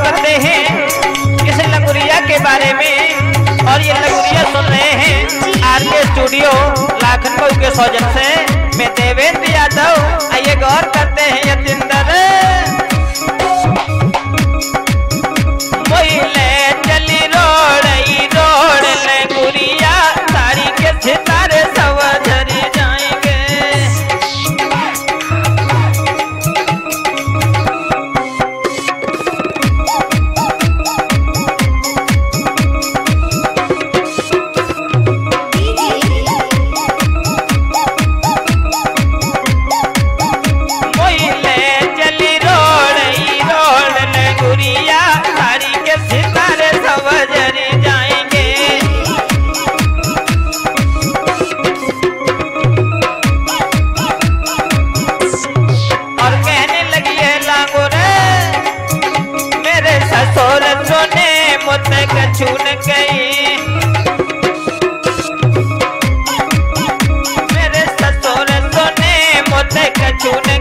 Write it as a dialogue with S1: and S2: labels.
S1: करते हैं इस लंगुरिया के बारे में। और ये लंगुरिया सुन रहे हैं आरके स्टूडियो लाखनऊ के सौजन से। मैं देवेंद्र यादव, आइए गौर करते हैं यतिंदर। मोहिले चली रोड लंगुरिया, साड़ी के सितारे सब झरी जाएंगे। छून गई मेरे ससुर सोने मोते छून